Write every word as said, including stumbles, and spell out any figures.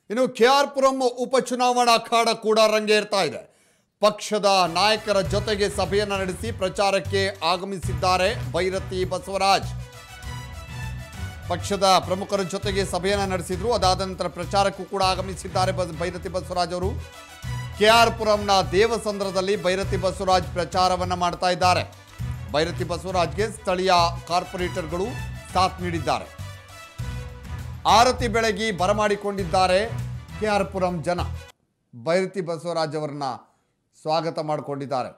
ಇನ್ನು ಕೆಆರ್ಪುರಂ ಉಪಚುನಾವಣಾ ಅಖಾಡ ಕೂಡ ರಂಗೇರ್ತಾ ಇದೆ. ಪಕ್ಷದ ನಾಯಕರ ಜೊತೆಗೆ ಸಭೆಯನ್ನು ನಡೆಸಿ ಪ್ರಚಾರಕ್ಕೆ ಆಗಮಿಸಿದ್ದಾರೆ ಬೈರತಿ ಬಸವರಾಜ್. ಪಕ್ಷದ ಪ್ರಮುಖರ ಜೊತೆಗೆ ಸಭೆಯನ್ನು ನಡೆಸಿದ್ರು. ಅದಾದ ನಂತರ ಪ್ರಚಾರಕ್ಕೂ ಕೂಡ ಆಗಮಿಸಿದ್ದಾರೆ ಬೈರತಿ ಬಸವರಾಜ್ ಅವರು. ಕೆಆರ್ಪುರಂನ ದೇವಸಂದ್ರದಲ್ಲಿ ಬೈರತಿ ಬಸವರಾಜ್ ಪ್ರಚಾರವನ್ನು ಮಾಡ್ತಾ ಇದ್ದಾರೆ. ಬೈರತಿ ಬಸವರಾಜ್ಗೆ ಸ್ಥಳೀಯ ಕಾರ್ಪೊರೇಟರ್ಗಳು ಸಾಥ್ ನೀಡಿದ್ದಾರೆ. ಆರತಿ ಬೆಳಗಿ ಬರಮಾಡಿಕೊಂಡಿದ್ದಾರೆ ಕೆಆರ್ಪುರಂ ಜನ. ಬೈರತಿ ಬಸವರಾಜ್ ಅವರನ್ನ ಸ್ವಾಗತ ಮಾಡಿಕೊಂಡಿದ್ದಾರೆ.